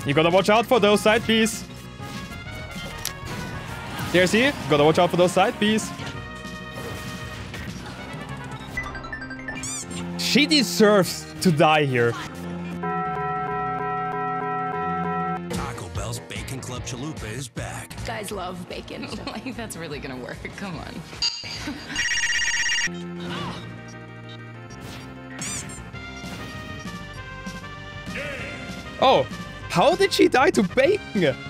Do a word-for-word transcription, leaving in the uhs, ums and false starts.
You gotta watch out for those side Bs. There's he. Gotta watch out for those side Bs. She deserves to die here. Taco Bell's Bacon Club Chalupa is back. Guys love bacon. Like, that's really gonna work. Come on. Oh, how did she die to bacon?